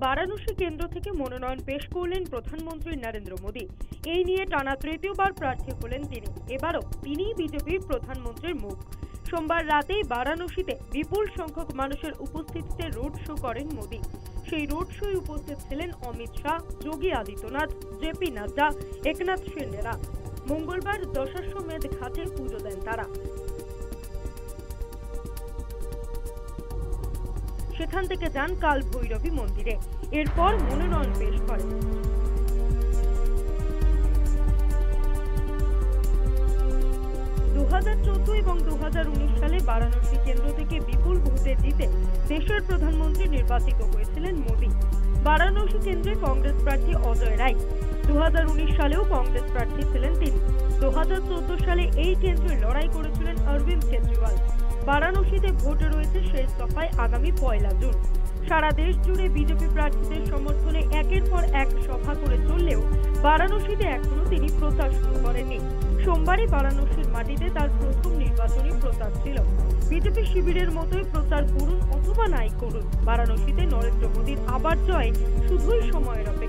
বারাণসী কেন্দ্র থেকে মনোনয়ন পেশ করলেন প্রধানমন্ত্রী নরেন্দ্র মোদী। এই নিয়ে টানা তৃতীয়বার প্রার্থী হলেন তিনি। এবারও তিনিই বিজেপির প্রধানমন্ত্রীর মুখ। সোমবার রাতেই বারাণসীতে বিপুল সংখ্যক মানুষের উপস্থিতিতে রোড শো করেন মোদী। সেই রোড শোয় উপস্থিত ছিলেন অমিত শাহ, যোগী আদিত্যনাথ, জেপি নাড্ডা, একনাথ শিন্ডেরা। মঙ্গলবার দশাশ্বমেধ ঘাটে পুজো দেন তারা। সেখান থেকে যান কাল ভৈরবী মন্দিরে। এরপর মনোনয়ন পেশ করেন। এবং 2019 সালে বারাণসী কেন্দ্র থেকে বিপুল ভোটে জিতে দেশের প্রধানমন্ত্রী নির্বাচিত হয়েছিলেন মোদী। বারাণসী কেন্দ্রে কংগ্রেস প্রার্থী অজয় রায়। 2019 সালেও কংগ্রেস প্রার্থী ছিলেন তিনি। 2014 সালে এই কেন্দ্রে লড়াই করেছিলেন অরবিন্দ কেজরিওয়াল। বারাণসীতে ভোট রয়েছে শেষ দফায় আগামী 1 জুন। সারা দেশ জুড়ে বিজেপি প্রার্থীদের সমর্থনে একের পর এক সভা করে চললেও বারাণসীতে এখনো তিনি প্রচার শুরু করেননি। সোমবারই বারাণসীর মাটিতে তার প্রথম নির্বাচনী প্রচার ছিল। বিজেপি শিবিরের মতোই প্রচার করুন অথবা নাই করুন, বারাণসীতে নরেন্দ্র মোদীর আবার জয় শুধুই সময়ের অপেক্ষা।